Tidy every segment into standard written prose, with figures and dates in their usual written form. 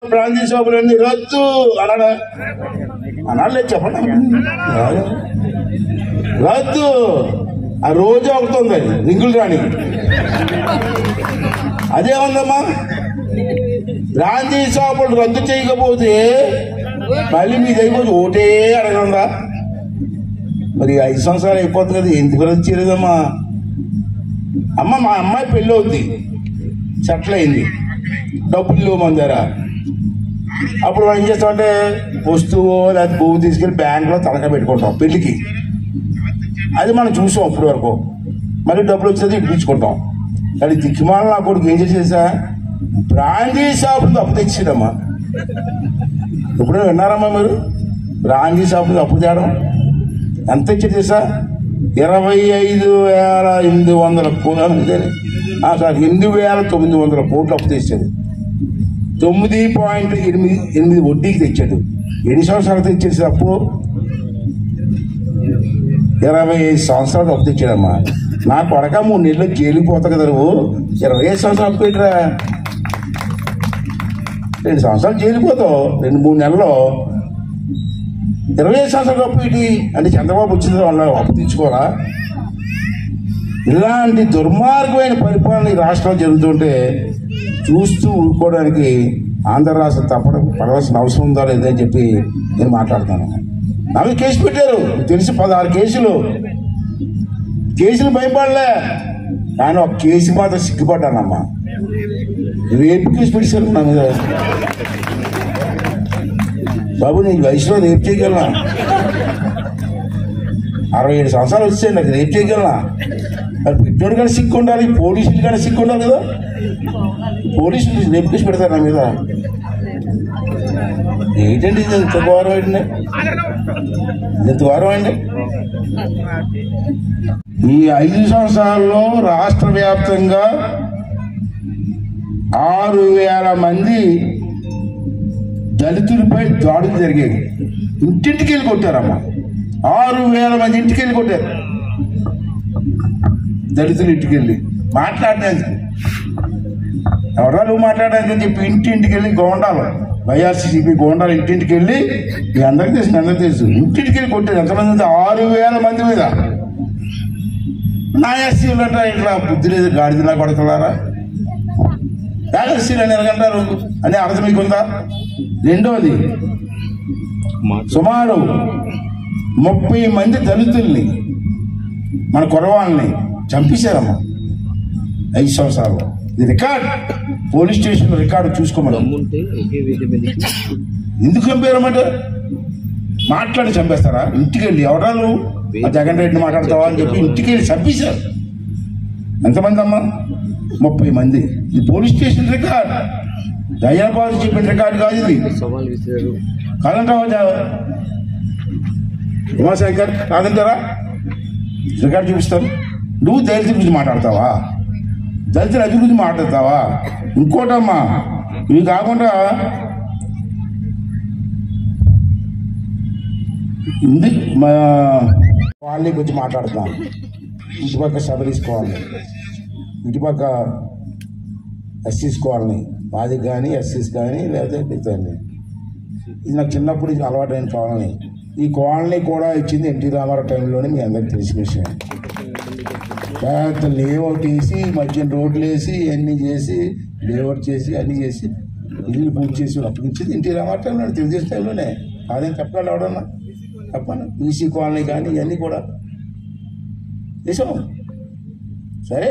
బ్రాంచీ షాపులన్నీ రద్దు అన్నాడా? అనాలే చెప్పండి. రద్దు. ఆ రోజు అవుతుంది రింగులు రాని. అదే ఉందమ్మా, బ్రాంచీ షాపులు రద్దు చేయకపోతే మళ్ళీ మీ దగ్గర ఓటే అడగందా? మరి 5 సంవత్సరాలు అయిపోతుంది కదా, ఎందుకు రద్దు చేయలేదమ్మా? అమ్మ, మా అమ్మాయి పెళ్ళి అవుద్ది, సెటిల్ అయింది, డబ్బులు లేవు మన దగ్గర. అప్పుడు మనం ఏం చేస్తామంటే వస్తువు లేదా పువ్వు తీసుకెళ్ళి బ్యాంకులో తనఖా పెట్టుకుంటాం పెళ్లికి. అది మనం చూసాం అప్పటి వరకు. మళ్ళీ డబ్బులు వచ్చేది ఇప్పించుకుంటాం. కానీ దిక్కుమాల నా కొడుకు ఏం చేసేసా, బ్రాంచీ షాపులతో అప్పు తెచ్చాడమ్మా. ఎప్పుడైనా విన్నారమ్మా మీరు? బ్రాంచీ షాపులతో అప్పు తేడం ఎంత తెచ్చాడు తెలుసా? 25,800 కోట్లు, సార్ 8,900 కోట్లు అప్పు తెచ్చాడు. 9.88 వడ్డీకి తెచ్చాడు. ఎన్ని సంవత్సరాలు తెచ్చేసి అప్పు? 25 సంవత్సరాలు అప్పు తెచ్చాడమ్మా. నా కొడక 3 నెలలు జైలుకి పోతా కదా నువ్వు. 25 సంవత్సరాలు అప్పు పెట్టరా? 2 సంవత్సరాలు జైలుకి పోతావు, 2-3 నెలల్లో 25 సంవత్సరాలు అప్పు ఏంటి అంటే చంద్రబాబు వచ్చింది వాళ్ళ అప్పు తీసుకోరా? ఇలాంటి దుర్మార్గమైన పరిపాలన ఈ రాష్ట్రంలో జరుగుతుంటే చూస్తూ ఊరుకోవడానికి ఆంధ్ర రాష్ట్రం పడవలసిన అవసరం ఉందా లేదని చెప్పి నేను మాట్లాడుతాను. నా మీద కేసు పెట్టారు, తెలిసి 16 కేసులు భయపడలే. కానీ ఒక కేసు మాత్రం సిగ్గుపడ్డానమ్మా. రేపు కేసు పెట్టారు నా మీద. బాబు, నేను వయసులో రేపు చేయగలనా? 67 సంవత్సరాలు వచ్చాయి, నాకు రేపు చేయగలనా? మరి పెట్టాడు కానీ సిక్కు ఉండాలి, పోలీసులు కానీ సిక్కు ఉండాలి కదా. పోలీసులు రేపు కేసు పెడతారు నా మీద. ఏంటండి ఇది? ఎంత ఘోరం అండి, ఎంత ఘోరం అండి. ఈ 5 సంవత్సరాల్లో రాష్ట్ర వ్యాప్తంగా 6,000 మంది దళితులపై దాడులు జరిగేవి. ఇంటింటికి వెళ్ళి కొట్టారమ్మా. 6,000 మంది ఇంటికి వెళ్ళి కొట్టారు. దళితులు ఇంటికి వెళ్ళి మాట్లాడడానికి, ఎవరా నువ్వు మాట్లాడడానికి అని చెప్పి ఇంటింటికి వెళ్ళి గోండాలు, వైఎస్ఆర్సీపీ గోండాలు ఇంటింటికి వెళ్ళి, మీ అందరికీ తెలుసు, ఇంటింటికి వెళ్ళి కొట్టారు. ఎంతమంది? 6,000 మంది మీద. నా ఎస్సీలు అంట ఇట్లా బుద్ధి లేదు, గాడిదలా కొడతారా? ఎస్సీలు అని ఎలాగంటారు అని అర్థం మీకు ఉందా? రెండోది, సుమారు 30 మంది దళితుల్ని, మన కురవాళ్ళని చంపేశారమ్మా 5 సంవత్సరాలు. ఇది రికార్డ్, పోలీస్ స్టేషన్ రికార్డు చూసుకోమని. ఎందుకు చంపారన్నమాట? మాట్లాడి చంపేస్తారా? ఇంటికి వెళ్ళి ఎవరా నువ్వు జగన్ రెడ్డిని మాట్లాడతావా అని చెప్పి ఇంటికి వెళ్ళి చంపేశారు. ఎంతమంది అమ్మా? 30 మంది. ఇది పోలీస్ స్టేషన్ రికార్డ్, దయ్యాబాబు చెప్పిన రికార్డు కాదు ఇది. కాదంటావా ఉమాశంకర్? కాదంటారా? రికార్డు చూపిస్తాను. నువ్వు దళితుల గురించి మాట్లాడతావా? దళితుల అభివృద్ధి మాట్లాడతావా? ఇంకోటమ్మా, ఇవి కాకుండా వాళ్ళని గురించి మాట్లాడుతున్నాను. ఇటుపక్క సబరీస్ కాలనీ, ఇటుపక్క ఎస్సీస్ కాలనీ, మాది కానీ ఎస్సీస్ కానీ లేదా ఇతరులు. ఇది నాకు చిన్నప్పుడు ఇది అలవాటైన కాలనీ. ఈ కాలనీ కూడా ఇచ్చింది ఎన్టీ రామారావు టైంలోనే, మీ అందరికి తెలిసిన విషయం. పెద్ద లేఅవుట్ వేసి, మధ్యన రోడ్లు వేసి, అన్నీ చేసి, లేఅవుట్ చేసి, అన్నీ చేసి, ఇల్లు పూర్తి చేసి అప్పగించింది ఎన్టీ రామారావు టైంలో, తెలుగుదేశం టైంలోనే. అదేం చెప్పగలరు ఎవడన్నా? చెప్పండి. బీసీ కాలనీ కానీ ఇవన్నీ కూడా చేసాం. సరే,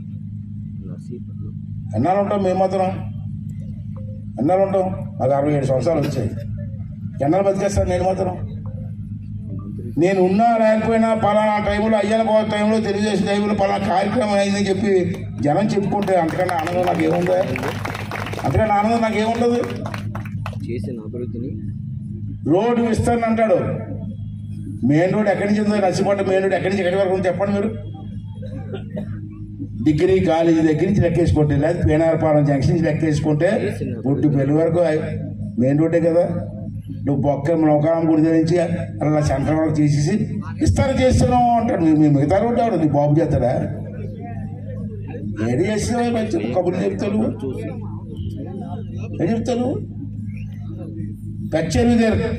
ఎన్నాళ్ళు ఉంటాం మేము మాత్రం? ఎన్నాళ్ళు ఉంటాం? నాకు 67 సంవత్సరాలు వచ్చాయి. ఎన్నాళ్ళు బతికేస్తాను నేను మాత్రం? నేను ఉన్నా లేకపోయినా పలానా టైంలో, అయ్యన బాబు టైంలో, తెలుగుదేశం టైంలో పలానా కార్యక్రమం అయిందని చెప్పి జనం చెప్పుకుంటే అంతకన్నా ఆనందం నాకేముందా? అంతకన్నా ఆనందం నాకేముండదు. చేసిన అభివృద్ధిని రోడ్డు విస్తరణ అంటాడు. మెయిన్ రోడ్ ఎక్కడి నుంచి ఉందో, నర్సిపట్ట మెయిన్ రోడ్ ఎక్కడి నుంచి ఎక్కడి వరకు ఉందో చెప్పండి మీరు. డిగ్రీ కాలేజీ దగ్గర నుంచి లెక్కేసుకుంటే, లేదా పేనారపాలెం జంక్షన్ నుంచి లెక్కేసుకుంటే ఒడ్డు పెళ్లి వరకు మెయిన్ రోడ్డే కదా. నువ్వు బొక్క నౌకారం గుడి నుంచి అలా సెంటర్ వరకు చేసేసి చేస్తున్నావు అంటాడు. మీ మిగతా రోడ్డు ఆవిడ నీ బాబు చేస్తాడా? ఏది చేస్తున్నావు? మంచి కబుర్లు చెప్తాను, ఏం చెప్తాను? కచ్చేరి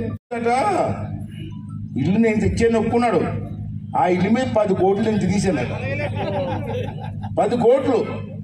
ఇల్లు నేను తెచ్చాను ఒప్పుకున్నాడు. ఆ ఇల్లు మీద 10 కోట్లు నేను తీసాను. 10 కోట్లు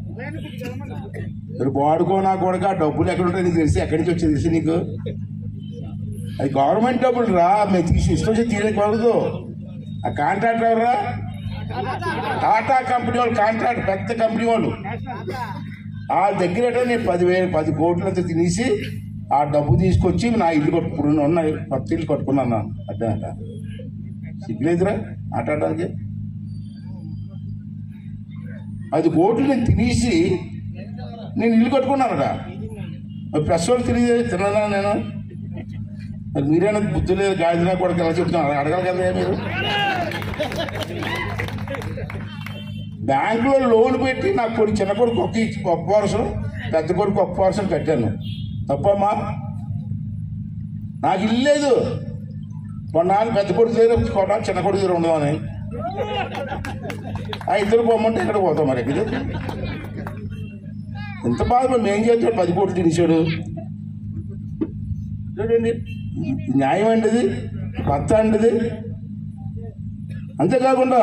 మీరు వాడుకో నా కొడుకు. ఆ డబ్బులు ఎక్కడ ఉంటాయి నీకు తెలిసి, ఎక్కడి నుంచి వచ్చేది తెలిసి నీకు? అది గవర్నమెంట్ డబ్బులు రా, మేము తీసి ఇష్టం వచ్చి తీయకూడదు. ఆ కాంట్రాక్టర్ ఎవరా? టాటా కంపెనీ వాళ్ళు, కాంట్రాక్ట్ పెద్ద కంపెనీ వాళ్ళు. వాళ్ళ దగ్గర నేను 10 కోట్లు అంతా తినేసి ఆ డబ్బు తీసుకొచ్చి నా ఇల్లు కట్టుకున్నా, కొత్త ఇల్లు కట్టుకున్నాను. అడ్డా సిగ్గులేదురా మాట్లాడడానికి? 10 కోట్లు నేను తినేసి నేను ఇల్లు కట్టుకున్నానట. ప్రెస్ వాళ్ళు తినదా నేను? మరి మీరేనా బుద్ధి లేదు, గాజునా కూడా ఎలా చెప్తున్నారు? అడగాలి కదా మీరు. బ్యాంకులో లోన్ పెట్టి నాకు కొడుకు, చిన్న కొడుకు ఒక్క వర్షం, పెద్ద కొడుకు ఒక్క వర్షం కట్టాను. తప్పమ్మా? నాకు ఇల్లు లేదు. కొన్నాళ్ళు పెద్ద కొడుకు దగ్గర కొన్నాళ్ళు చిన్న కొడుకు దగ్గర ఉండమని. ఆ ఇద్దరు పోమంటే ఇక్కడ పోతాం. మరి ఇక్కడ ఎంత బాధ. మేము ఏం చేస్తాడు? 10 కోట్లు తినేసాడు. చూడండి, న్యాయం అండి ఇది, కొత్త అండి ఇది. అంతేకాకుండా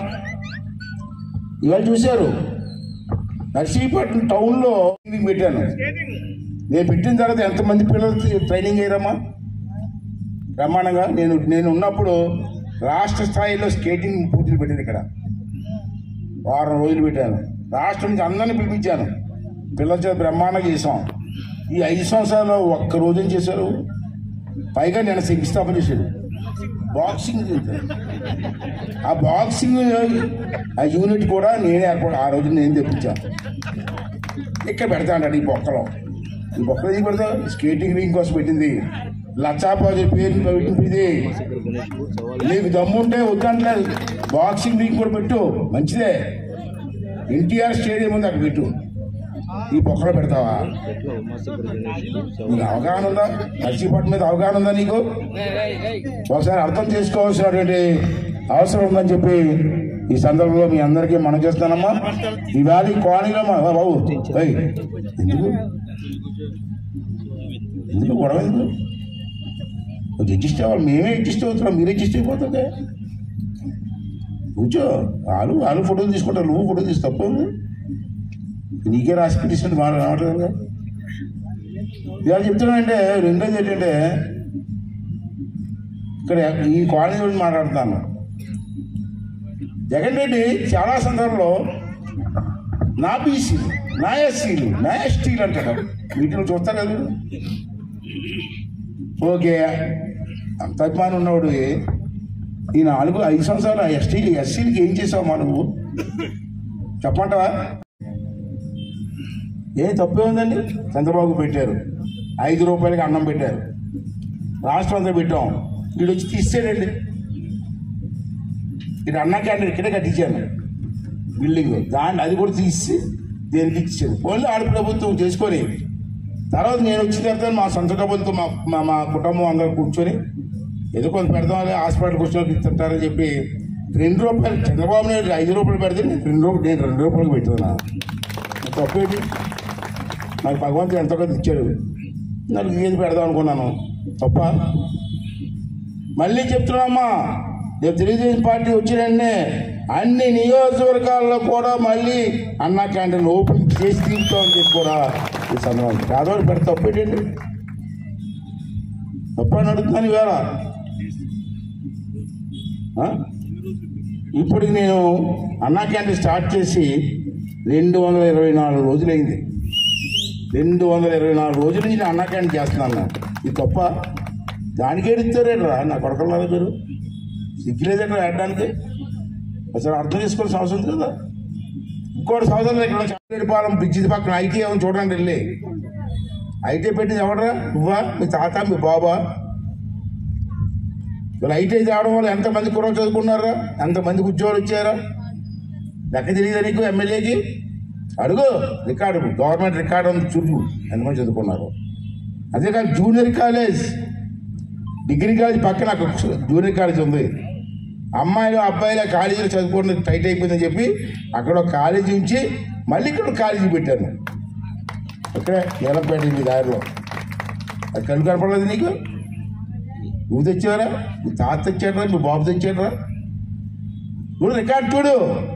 ఇవాళ చూశారు నర్సీపట్నం టౌన్లో పెట్టాను. నేను పెట్టిన తర్వాత ఎంతమంది పిల్లలు ట్రైనింగ్ అయ్యారమ్మా బ్రహ్మాండంగా. నేను ఉన్నప్పుడు రాష్ట్ర స్థాయిలో స్కేటింగ్ పోటీలు పెట్టాను. ఇక్కడ వారం రోజులు పెట్టాను. రాష్ట్రం నుంచి అందరినీ పిలిపించాను. పిల్లల చేత బ్రహ్మాండంగా చేసాం. ఈ 5 సంవత్సరాలు ఒక్క రోజు చేశారు. పైగా నేను శంకుస్థాపన చేశాడు బాక్సింగ్. ఆ బాక్సింగ్ ఆ యూనిట్ కూడా నేనే ఏర్పాటు, ఆ రోజు నేను తెప్పించాను. ఇక్కడ పెడతా అంటాడు ఈ బొక్కలో. ఈ బొక్కలు ఏం పెడతా? స్కేటింగ్ రింగ్ కోసం పెట్టింది. లచ్చాపాజీ పేరు పెట్టింది. నీకు దమ్ముంటే వద్దంటే బాక్సింగ్ రింగ్ కూడా పెట్టు, మంచిదే. ఎన్టీఆర్ స్టేడియం ఉంది, అక్కడ పెట్టు. ఈ బొక్కలో పెడతావా? నీకు అవగాహన ఉందా? నర్సీపట్నం మీద అవగాహన ఉందా నీకు? ఒకసారి అర్థం చేసుకోవాల్సినటువంటి అవసరం ఉందని చెప్పి ఈ సందర్భంలో మీ అందరికీ మనం చేస్తానమ్మా. ఇవాళ ఈ కాలనీలో బాబు ఎందుకు గొడవ? ఎందుకు అడ్జస్ట్ అవ్వాలి? మేమే అడ్జస్ట్ అవుతున్నాం, మీరే అడ్జస్ట్ అయిపోతుంది. కూర్చో. వాళ్ళు ఫోటోలు తీసుకుంటారు, నువ్వు ఫోటో తీసి తప్ప నీకే రాసి పిటిషన్ బాగా రావట్లేదు కదా. ఇవాళ చెప్తున్నానంటే రెండోది ఏంటంటే, ఇక్కడ ఈ కాలనీ గురించి మాట్లాడుతాను. జగన్ రెడ్డి చాలా సందర్భంలో నా బీసీలు, నా ఎస్సీలు, నా ఎస్టీలు అంటాడు. వీటిని చూస్తారు కదా. ఓకే, అంత అభిమానం ఉన్నవాడు ఈ 4-5 సంవత్సరాలు ఎస్సీలకి ఏం చేసావు మా నువ్వు? చెప్పమంటావా? ఏం తప్పే ఉందండి? చంద్రబాబు పెట్టారు, 5 రూపాయలకి అన్నం పెట్టారు, రాష్ట్రం అంతా పెట్టాం. వీడు వచ్చి తీసేయండి. ఇక్కడ అన్నా క్యాంటీన్ ఇక్కడే కట్టించాను బిల్డింగ్, అది కూడా తీసి దేనికి ఇచ్చాడు. ఓన్లీ ఆడ ప్రభుత్వం చేసుకొని తర్వాత నేను వచ్చిన తర్వాత మా సొంత డబ్బులతో మా కుటుంబం అందరూ కూర్చొని ఏదో కొంత పెడదాం, హాస్పిటల్కి వచ్చిన తింటారని చెప్పి 2 రూపాయలు చంద్రబాబు నాయుడు 5 రూపాయలు పెడితే నేను 2 రూపాయలకు పెట్టుకున్నా. తప్పేంటి? నాకు భగవంతుడు ఎంతో కొంత ఇచ్చాడు, నాకు ఏది పెడదాం అనుకున్నాను. తప్ప? మళ్ళీ చెప్తున్నామ్మా, రేపు తెలుగుదేశం పార్టీ వచ్చినంటే అన్ని నియోజకవర్గాల్లో కూడా మళ్ళీ అన్నా క్యాంటీన్ ఓపెన్ చేసి తీరుతామని చెప్పి కూడా ఈ సందర్భంగా పేదవాళ్ళు పెడితే తప్పేటండి? తప్పని అడుగుతున్నాను. ఇవాళ ఇప్పుడు నేను అన్నా క్యాంటీన్ స్టార్ట్ చేసి 224 రోజులైంది. 224 రోజుల నుంచి నేను అన్నా క్యాంటీన్ చేస్తున్నాను. ఇది తప్ప? దానికి ఎడుతారేట్రా నా కొడకల్లారా? మీరు సిగ్గులేదట్రా ఆడడానికి? అసలు అర్థం చేసుకోవాల్సిన అవసరం ఉంది కదా. ఇంకోటి సంవత్సరం ఇక్కడ చాలేపాలెం బ్రిడ్జి పక్కన ఐటీ ఏమని చూడండి వెళ్ళి. ఐటీ పెట్టింది ఎవడరా? నువ్వా, మీ తాత, మీ బాబా? వీళ్ళు ఐటీ తేవడం వల్ల ఎంతమంది కూడా చదువుకున్నారా? ఎంతమందికి ఉద్యోగాలు వచ్చారా? లెక్క తెలియదా నీకు? ఎమ్మెల్యేకి అడుగు, రికార్డు, గవర్నమెంట్ రికార్డు ఉంది చూడు ఎంతమంది చదువుకున్నారు. అంతేకాదు జూనియర్ కాలేజ్, డిగ్రీ కాలేజ్ పక్కన జూనియర్ కాలేజ్ ఉంది. అమ్మాయిలు అబ్బాయిలు కాలేజీలో చదువుకున్న టైట్ అయిపోయిందని చెప్పి అక్కడ కాలేజీ ఉంచి మళ్ళీ ఇక్కడ కాలేజీ పెట్టాను. ఇక్కడే ఎలపేట ఈ దారిలో. అది కళ్ళు కనపడలేదు నీకు? నువ్వు తెచ్చావరా? మీ తాత తెచ్చాడరా? మీ బాబు తెచ్చాడరా? నువ్వు రికార్డు చూడు.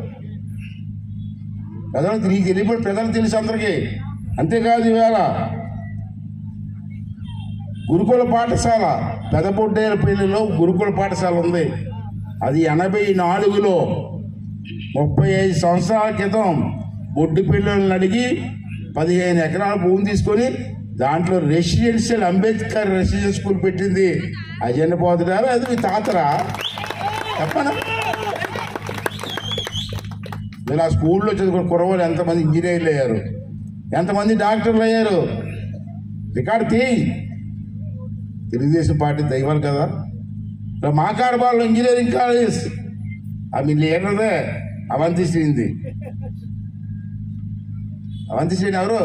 ప్రజలకు నీకు తెలియబడి ప్రజలకు తెలుసు అందరికీ. అంతేకాదు ఈవేళ గురుకుల పాఠశాల పెదబొడ్డేరపల్లిలో గురుకుల పాఠశాల ఉంది. అది 84లో 35 సంవత్సరాల క్రితం బొడ్డు పిల్లలను అడిగి 15 ఎకరాల భూమి తీసుకొని దాంట్లో రెసిడెన్షియల్ అంబేద్కర్ రెసిడెన్షియల్ స్కూల్ పెట్టింది. అజెండా పోతున్నారు. అది మీ తాతరా? చెప్పనా? ఇలా స్కూల్లో చదువుకున్న కుర్రవాళ్ళు ఎంతమంది ఇంజనీర్లు అయ్యారు, ఎంతమంది డాక్టర్లు అయ్యారు? రికార్డు తీయి. తెలుగుదేశం పార్టీ దైవాలు కదా. మాకాడబాల్లో ఇంజనీరింగ్ కాలేజ్ మీ లీడర్దే అవంతి శ్రీంది. అవంతి శ్రీని ఎవరు?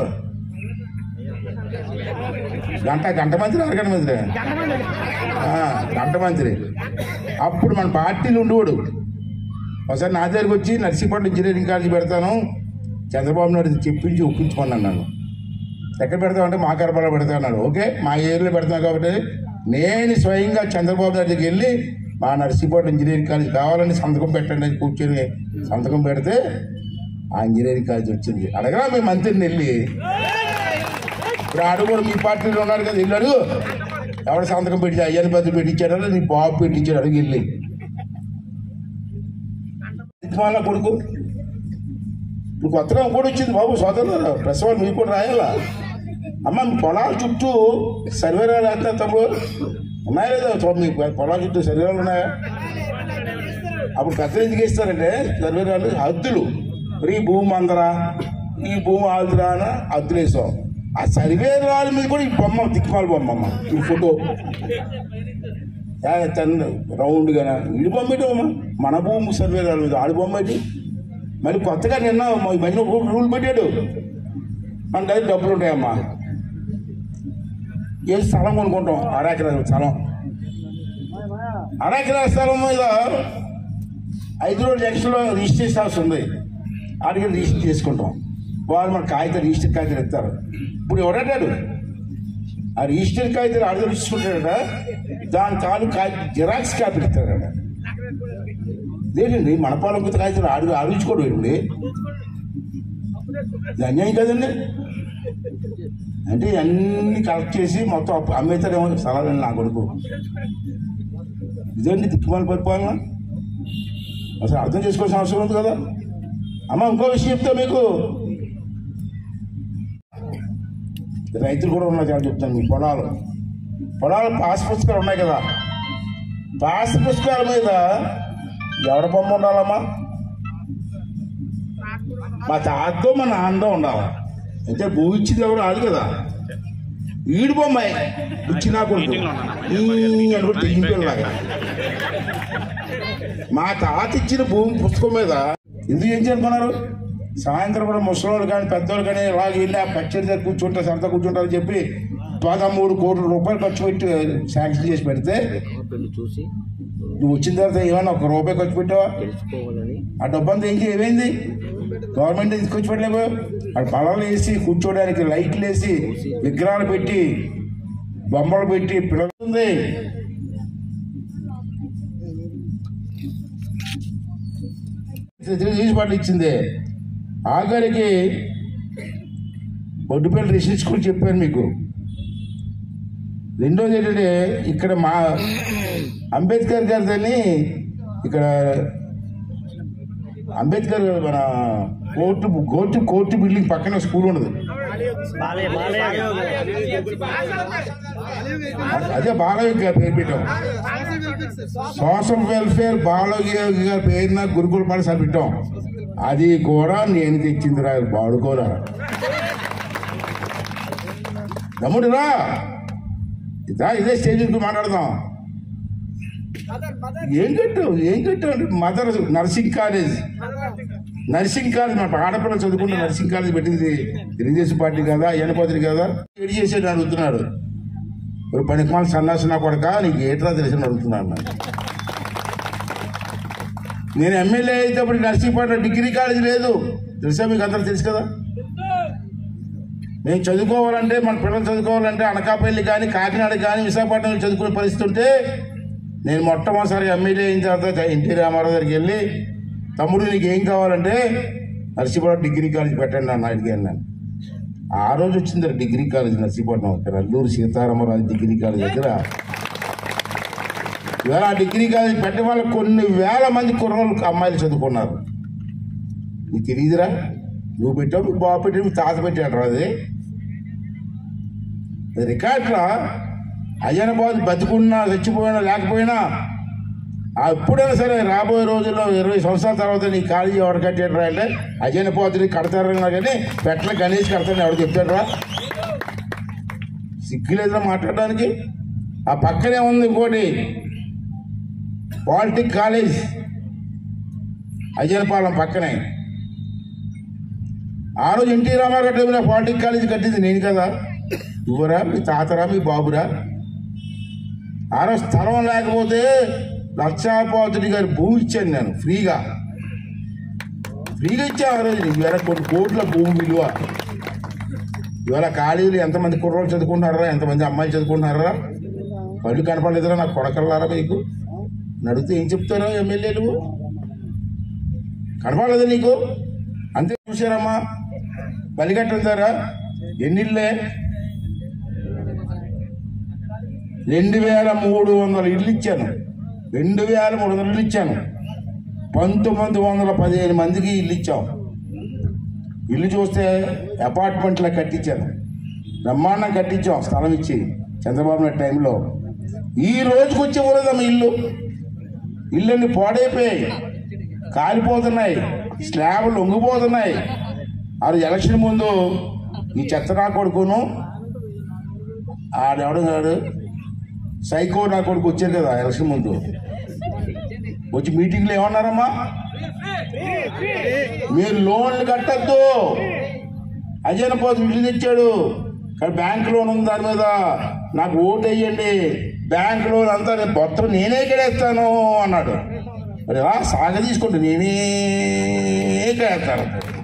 గంట మంత్రి, అరగంట మంత్రి, గంట మంత్రి. అప్పుడు మన పార్టీలు ఉండేవాడు. ఒకసారి నా దగ్గరికి వచ్చి నర్సీపట్నం ఇంజనీరింగ్ కాలేజీ పెడతాను చంద్రబాబు నాయుడు చెప్పించి ఒప్పించుకున్నాను. నన్ను ఎక్కడ పెడతామంటే మా కరపాలో పెడతా అన్నాడు. ఓకే, మా ఏరియాలో పెడతాను కాబట్టి నేను స్వయంగా చంద్రబాబు నాయుడు దగ్గరికి వెళ్ళి మా నర్సీపట్నం ఇంజనీరింగ్ కాలేజ్ కావాలని సంతకం పెట్టండి అని కూర్చొని సంతకం పెడితే ఆ ఇంజనీరింగ్ కాలేజ్ వచ్చింది. అడగరా మీ మంత్రిని వెళ్ళి. ఇప్పుడు అడుగు మీ పార్టీలో ఉన్నారు కదా, వెళ్ళి అడుగు. ఎవడ సంతకం పెట్టి అయ్యని పెద్ద పెట్టించాడో నీ బాబు పెట్టించాడు, అడుగు వెళ్ళి. వాళ్ళ కొడుకు ఇప్పుడు కొత్తగా కూడా వచ్చింది బాబు. సోదరులు ప్రసవాలు మీకు కూడా రాయాలా? అమ్మ మీ పొలాల చుట్టూ సర్వేరాలు వేస్తా తమ్ముడు ఉన్నాయా లేదా? మీ పొలాల చుట్టూ సర్వేరాలు ఉన్నాయా? అప్పుడు పెద్దలు ఎందుకు ఇస్తారంటే సర్వేరాలు హద్దులు. ఈ భూమి అందరా, ఈ భూమి ఆదురా అని హద్దులు వేసాం. ఆ సర్వేరాల మీద కూడా ఈ బొమ్మ దిక్కుమాల బొమ్మ అమ్మ, ఈ ఫోటో రౌండ్గా ఇడి బొమ్మ ఏంటమ్మా? మన భూమి సర్వేరాల మీద ఆడి బొమ్మ ఏంటి? మళ్ళీ కొత్తగా నిన్న ఈ మధ్యన రూల్ పెట్టాడు, మన దగ్గర డబ్బులు ఉంటాయమ్మా. ఏం స్థలం కొనుక్కుంటాం, అరెకరా స్థలం, అరెకరా స్థలం మీద 5 రోజులు ఎక్స్ట్రా రిజిస్ట్రేషన్ హౌస్ ఉంది, ఆడికి రిజిస్టర్ చేసుకుంటాం. వాళ్ళు మన కాగితం రిజిస్టర్ కాగితాలు ఇస్తారు. ఇప్పుడు ఎవడంటాడు ఆ రిజిస్టర్ కాగితాలు ఆడికి రిజిస్టర్ దాని తాలూకు జిరాక్స్ కాపీ ఇస్తాడట. ఇదేంటండి మన పాలన కాగితాలు ఆడించుకోవడం ఏంటండి? ఇది అన్యాయం కదండి. అంటే అన్ని కలెక్ట్ చేసి మొత్తం అమ్మేతారేమో స్థలాలండి నా కొడుకు. ఇదేంటి దిక్కుమాల పరిపాలన? అసలు అర్థం చేసుకోవాల్సిన అవసరం ఉంది కదా. అమ్మ ఇంకో విషయం చెప్తా మీకు, రైతులు కూడా ఉన్నాయి చాలా చెప్తాను. మీ పొలాలు పాస్ పుస్తకాలు ఉన్నాయి కదా, పాస్ పుస్తకాల మీద ఎవడ బొమ్మ ఉండాలమ్మా? మా తాతతో మా నాన్నతో ఉండాలి. అయితే భూమి ఇచ్చింది ఎవరు? ఆడు కదా. ఈడు బొమ్మాయి ఇచ్చినా కొడుకు అనుకుంటే తెగింపేలాగా. మా తాత ఇచ్చిన భూమి పుస్తకం మీద ఎందుకు ఏం చేరుకున్నారు? సాయంత్రం కూడా ముసలోళ్ళు కానీ పెద్దోళ్ళు కానీ ఇలాగ వెళ్ళి ఆ పచ్చడి దగ్గర కూర్చుంటారు, సంత కూర్చుంటారని చెప్పి 13 కోట్ల రూపాయలు ఖర్చు పెట్టి శాంక్షన్ చేసి పెడితే నువ్వు వచ్చిన తర్వాత ఏమన్నా ₹1 ఖర్చు పెట్టావా? ఆ డబ్బంతా ఏమైంది? గవర్నమెంట్ తీసుకొచ్చి పెట్టలేవు. అక్కడ బలాలు వేసి కూర్చోడానికి లైట్లు వేసి విగ్రహాలు పెట్టి బొమ్మలు పెట్టి పిలుస్తుంది. తీసుబాటు ఇచ్చింది. ఆఖరికి బొడ్డుపల్లి రిసెర్చ్ స్కూల్ చెప్పాను మీకు. రెండోది ఏంటంటే ఇక్కడ మా అంబేద్కర్ గారిదని ఇక్కడ అంబేద్కర్ మన కోర్టు బిల్డింగ్ పక్కన స్కూల్ ఉండదు. అదే బాలయోగి గారి పేరు పెట్టాం. సోషల్ వెల్ఫేర్ బాలయోగి గారి పేరున గురుకుల పాఠశాల పెట్టాం. అది కూడా నేను తెచ్చింది రా బాడుకోరా. దమ్ముడురా ఇదే స్టేజ్ మాట్లాడదాం. ఏం కట్టావు అంటే మదర్ నర్సింగ్ కాలేజ్ మన ఆడపిల్లలు చదువుకుంటే నర్సింగ్ కాలేజ్ పెట్టింది తెలుగుదేశం పార్టీ కదా, ఎనపతిని కదా. ఏడు చేసేది అడుగుతున్నాడు. ఇప్పుడు పనికిమాల సన్నాసిన కొడక నీకు ఏట్రా తెలిసిన అడుగుతున్నాడు. నేను ఎమ్మెల్యే అయితే అప్పుడు నర్సీపట్నం డిగ్రీ కాలేజ్ లేదు తెలుసా మీకు? అందరూ తెలుసు కదా. నేను చదువుకోవాలంటే మన పిల్లలు చదువుకోవాలంటే అనకాపల్లి కానీ కాకినాడ కానీ విశాఖపట్నం చదువుకునే పరిస్థితి ఉంటే నేను మొట్టమొదటిసారి ఎమ్మెల్యే అయిన తర్వాత ఎన్టీ రామారావు దగ్గరికి వెళ్ళి తమ్ముడు నీకు ఏం కావాలంటే నర్సీపట్నం డిగ్రీ కాలేజ్ పెట్టండి అన్న అడిగాను నేను. ఆ రోజు వచ్చింది డిగ్రీ కాలేజ్ నర్సీపట్నం అక్కడ అల్లూరు సీతారామరాజు డిగ్రీ కాలేజ్ దగ్గర. ఇవాళ ఆ డిగ్రీ కాలేజ్ పెట్టే వాళ్ళు కొన్ని వేల మంది కుర్రోళ్ళు అమ్మాయిలు చదువుకున్నారు. నీకు తెలియదురా? నువ్వు పెట్టావు, మీ బాబు పెట్టావు, మీ తాత పెట్టాడు. అది రికార్డులా అయ్యనబాబు బతుకున్నా చచ్చిపోయినా లేకపోయినా ఎప్పుడైనా సరే రాబోయే రోజుల్లో 20 సంవత్సరాల తర్వాత నీ కాలేజీ ఎవరు కట్టాడు అంటే అజయనపోతుని కడతారన్నా కానీ పెట్టల గణేష్ కడతారని ఎవరు చెప్తాడురా? సిగ్గులేదురా మాట్లాడడానికి. ఆ పక్కనే ఉంది ఇంకోటి పాలిటెక్ కాలేజ్ అజయనపాలెం పక్కనే. ఆ రోజు ఎన్టీ రామారావు టైంలో పాలిటెక్ కాలేజ్ కట్టింది నేను కదా. నువ్వురా, మీ తాతరా, మీ బాబురా? ఆ రోజు స్థలం లేకపోతే లక్షాపాతుడి గారి భూమి ఇచ్చాను నేను ఫ్రీగా ఇచ్చాను. ఆ రోజు ఇవాళ కొన్ని కోట్ల భూమి విలువ. ఇవాళ కాలేజీలు ఎంతమంది కుర్రోళ్ళు చదువుకుంటున్నారా, ఎంతమంది అమ్మాయిలు చదువుకుంటున్నారా? కళ్ళు కనపడలేదురా నాకు కొడకల్లారా మీకు? నడిగితే ఏం చెప్తారా ఎమ్మెల్యేలు? కనపడలేదు నీకు? అంతే చూసారమ్మా. బలిగట్టుంటారా? ఎన్నిళ్ళే? 2300 ఇళ్ళు ఇచ్చాను. 2300 ఇళ్ళు ఇచ్చాను. 1915 మందికి ఇల్లు ఇచ్చాం. ఇల్లు చూస్తే అపార్ట్మెంట్లో కట్టించాను, బ్రహ్మాండం కట్టించాం స్థలం ఇచ్చి చంద్రబాబు నాయుడు టైంలో. ఈ రోజుకి వచ్చి పోలేదమ్మా ఇళ్ళన్నీ పాడైపోయాయి, కాలిపోతున్నాయి, స్లాబ్లు లొంగిపోతున్నాయి. ఆ ఎలక్షన్ ముందు ఈ చెత్త నా కొడుకును ఆడెవడం కాడు సైకో నా కొడుకు వచ్చారు కదా ఎలక్షన్ ముందు వచ్చి మీటింగ్లో ఏమన్నారమ్మా? మీరు లోన్లు కట్టద్దు, అజయనపోతు ఇల్లు తెచ్చాడు కానీ బ్యాంక్ లోన్ ఉంది, దాని మీద నాకు ఓటు వేయండి, బ్యాంక్ లోన్ అంతా మొత్తం నేనే కడేస్తాను అన్నాడు. మరి సాగ తీసుకుంటే నేనే కడేస్తాను.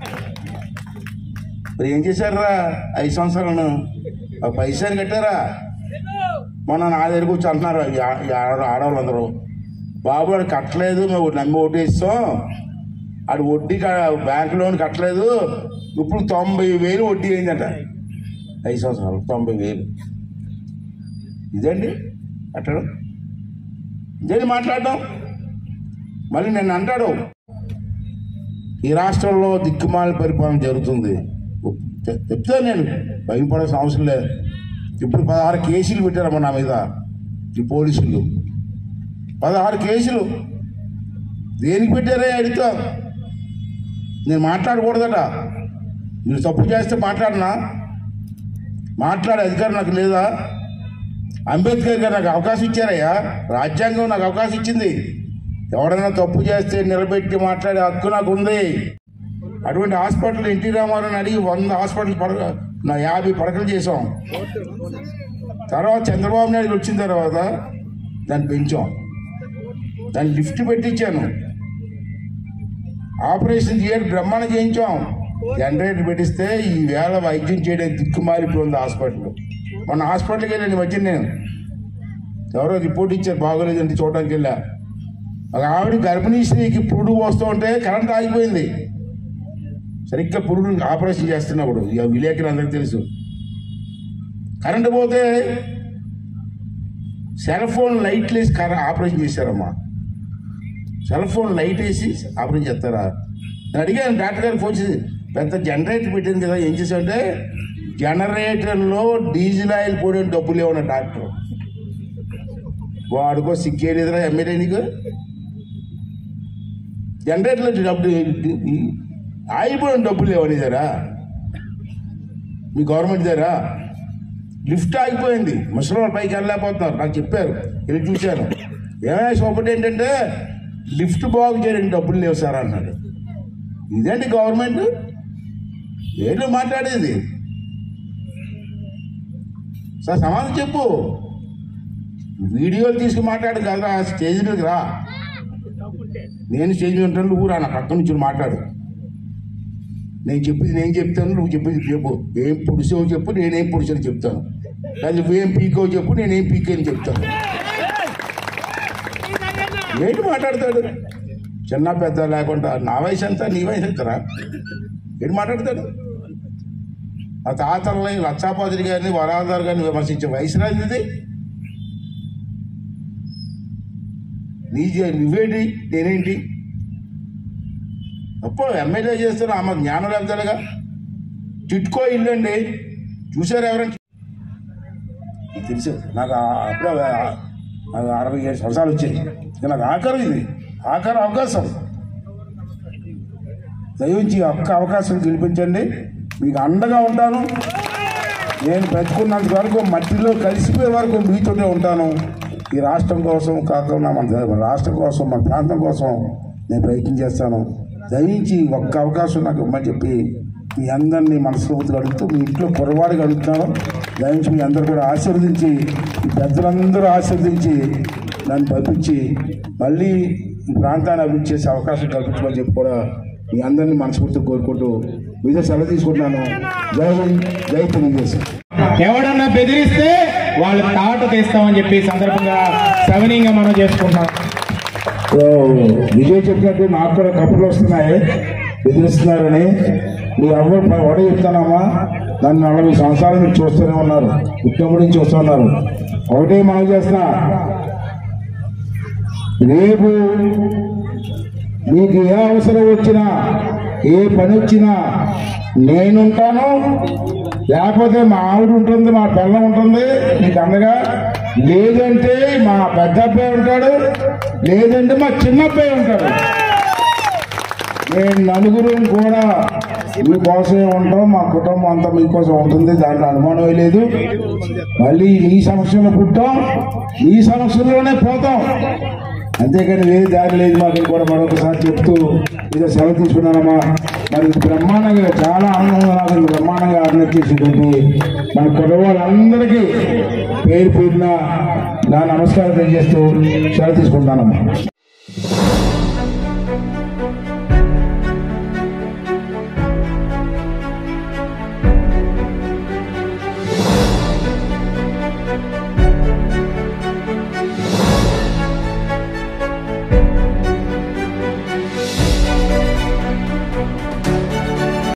మరి ఏం చేశారా 5 సంవత్సరాలను? పైసలు కట్టారా? మొన్న నా దగ్గర కూర్చో అంటున్నారు ఆడవాళ్ళందరూ, బాబు వాడు కట్టలేదు, మేము నమ్మి ఓటు వేస్తాం, ఆడు వడ్డీ బ్యాంక్ లోన్ కట్టలేదు, ఇప్పుడు 90,000 వడ్డీ అయిందంట 5 సంవత్సరాలు. 90,000 ఇదండి కట్టడం, ఇదేంటి మాట్లాడడం? మళ్ళీ నన్ను అంటాడు ఈ రాష్ట్రంలో దిక్కుమాల పరిపాలన జరుగుతుంది. చెప్తాను నేను, భయపడాల్సిన అవసరం లేదు. ఇప్పుడు 16 కేసులు పెట్టారమ్మా నా మీద ఈ పోలీసులు. 16 కేసులు దేనికి పెట్టారే అడుగుతా. నేను మాట్లాడకూడదట. మీరు తప్పు చేస్తే మాట్లాడే అధికారం నాకు లేదా? అంబేద్కర్ గారు నాకు అవకాశం ఇచ్చారయ్యా, రాజ్యాంగం నాకు అవకాశం ఇచ్చింది. ఎవడైనా తప్పు చేస్తే నిలబెట్టి మాట్లాడే హక్కు నాకు ఉంది. అటువంటి హాస్పిటల్ ఎన్టీ రామారావుని అడిగి 100 హాస్పిటల్ 50 పడకలు చేసాం. తర్వాత చంద్రబాబు నాయుడు వచ్చిన తర్వాత దాన్ని పెంచాం, దాన్ని లిఫ్ట్ పెట్టించాను, ఆపరేషన్ థియేటర్ బ్రహ్మాండం చేయించాం, జనరేటర్ పెట్టిస్తే ఈ వేళ వైద్యం చేయడానికి దిక్కుమాలిపోయింది హాస్పిటల్. మొన్న హాస్పిటల్కి వెళ్ళండి మధ్య నేను ఎవరో రిపోర్ట్ ఇచ్చారు బాగోలేదంటే చూడడానికి వెళ్ళా. ఒక ఆవిడ గర్భిణీ స్త్రీకి పురుడు వస్తూ ఉంటే కరెంట్ ఆగిపోయింది. సరిగ్గా పురుడు ఆపరేషన్ చేస్తున్నప్పుడు ఇక విలేకరులు అందరికీ తెలుసు, కరెంటు పోతే సెల్ ఫోన్ లైట్లు వేసి ఆపరేషన్ చేశారమ్మా. సెల్ ఫోన్ లైట్ వేసి ఆపరేషన్ చేస్తారా? నేను అడిగాను డాక్టర్ గారికి ఫోన్ చేసి, పెద్ద జనరేటర్ పెట్టింది కదా ఏం చేశాడంటే, జనరేటర్లో డీజిల్ ఆయిల్ పోయే డబ్బులు లేవన్న డాక్టర్. వాడుకో సిక్కేలేదురా ఎమ్మెల్యే నీకు? జనరేటర్లో డబ్బులు ఆయిల్ పోయిన డబ్బులు లేవని దగ్గరా మీ గవర్నమెంట్ దగ్గర. లిఫ్ట్ ఆగిపోయింది, ముసలి పైకి వెళ్ళలేకపోతున్నారు, నాకు చెప్పారు, వెళ్ళి చూశాను. ఏమైనా ఒకటి ఏంటంటే లిఫ్ట్ బాగు చేయడానికి డబ్బులు లేవు సార్ అన్నాడు. ఇదేంటి గవర్నమెంట్? ఏంటో మాట్లాడేది సార్? సమాధానం చెప్పు. వీడియోలు తీసుకుని మాట్లాడు కదా, స్టేజ్ మీదకి రా. నేను స్టేజ్ మీద ఉంటాను, నువ్వు రా, నా పక్క నుంచి మాట్లాడు. నేను చెప్పింది నేను చెప్తాను, నువ్వు చెప్పింది చెప్పు. ఏం పుడిసో చెప్పు, నేనేం పుడిసని చెప్తాను. అది నువ్వేం పీకో చెప్పు, నేనేం పీకని చెప్తాను. ఏంటి మాట్లాడతాడు? చిన్న పెద్ద లేకుండా నా వయసు అంతా నీ వయసు ఎంతరా? ఏంటి మాట్లాడతాడు? ఆ తాతల్ని లక్షాపాదులు గారిని వరాదారు గారిని విమర్శించే వయసు రాదు ఇది. నువ్వేంటి నేనేంటి? అప్పుడు ఎమ్మెల్యే చేస్తున్నా ఆమె జ్ఞానం లేపుతాడుగా. చిట్కో ఇల్లు అండి, చూసారు ఎవరైనా? తెలుసు నాకు. అప్పుడే 67 సంవత్సరాలు వచ్చాయి. నాకు ఆఖరు ఇది, ఆఖరు అవకాశం. దయవుంచి ఒక్క అవకాశం గెలిపించండి, మీకు అండగా ఉంటాను. నేను బ్రతుకున్నంత వరకు మట్టిలో కలిసిపోయే వరకు మీతోనే ఉంటాను. ఈ రాష్ట్రం కోసం కాకుండా మన రాష్ట్రం కోసం, మన ప్రాంతం కోసం నేను ప్రయత్నం చేస్తాను. దయించి ఒక్క అవకాశం నాకు ఇమ్మని చెప్పి మీ అందరినీ మనస్ఫూర్తిగా అడుగుతూ, మీ ఇంట్లో కుర్రవాడిగా అడుగుతున్నాను. దయించి మీ అందరూ కూడా ఆశీర్వదించి, ఈ పెద్దలందరూ ఆశీర్వదించి నన్ను పంపించి మళ్ళీ ఈ ప్రాంతాన్ని అభివృద్ధి చేసే అవకాశం కల్పించమని చెప్పి కూడా మీ అందరినీ మనస్ఫూర్తిగా కోరుకుంటూ మీద సెలవు తీసుకుంటున్నాను. జై హింద్, జై తెలుగుదేశం. ఎవడన్నా బెదిరిస్తే వాళ్ళు తాట తీస్తామని చెప్పి సందర్భంగా సవినీయంగా మనం చేసుకుంటున్నాం. విజయ్ చెప్పినట్టు నాకు కూడా కబుర్లు వస్తున్నాయి, బెదిరిస్తున్నారని. మీ అవ్వడు వడ చెప్తానమ్మా, నన్ను 40 సంవత్సరాలు మీరు చూస్తూనే ఉన్నారు, ఉత్తముడి నుంచి చూస్తున్నారు. ఒకటే మనం చేస్తున్నా, రేపు మీకు ఏ అవసరం వచ్చినా, ఏ పని వచ్చినా నేనుంటాను. లేకపోతే మా ఆవిడ ఉంటుంది, మా పిల్ల ఉంటుంది మీకు అందగా. లేదంటే మా పెద్ద అబ్బాయి ఉంటాడు, లేదంటే మా చిన్న అబ్బాయి ఉంటాడు. నేను నలుగురు కూడా మీకోసమే ఉంటాం, మా కుటుంబం అంతా మీకోసం ఉంటుంది, దాంట్లో అనుమానమే లేదు. మళ్ళీ ఈ సమస్యలో పుట్టాం, ఈ సమస్యలోనే పోతాం, అంతేకాని వేరే దారి లేదు మాకు కూడా మరొకసారి చెప్తూ ఇదో సెలవు తీసుకున్నానమ్మా. మరి బ్రహ్మాండంగా చాలా ఆనందంగా నాకు బ్రహ్మాండంగా ఆర్గనైజ్ చేసేటువంటి మన కుటుంబాలందరికీ పేరు పేరున నా నమస్కారం తెలియజేస్తూ సెలవు తీసుకుంటానమ్మా.